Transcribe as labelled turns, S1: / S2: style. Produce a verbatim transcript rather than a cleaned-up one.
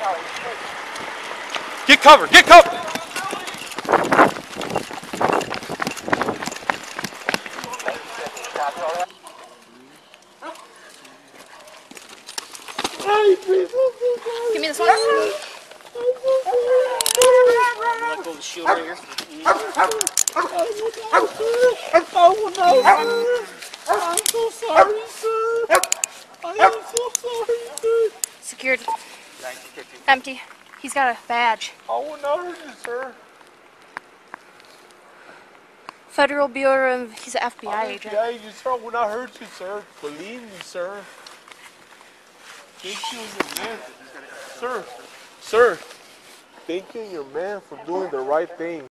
S1: Get cover, get cover!
S2: Give me this one.
S3: Let go of the shield right here.
S4: Oh no! I'm so sorry, sir. I am so sorry, sir.
S2: Secured. Empty. He's got a badge.
S4: I will not hurt you, sir.
S2: Federal Bureau of... He's an F B I
S4: I'm
S2: agent.
S4: F B I agent, sir. I will not hurt you, sir. Believe me, sir. Thank you and your man. Sir, sir. Thank you and your man for doing the right thing.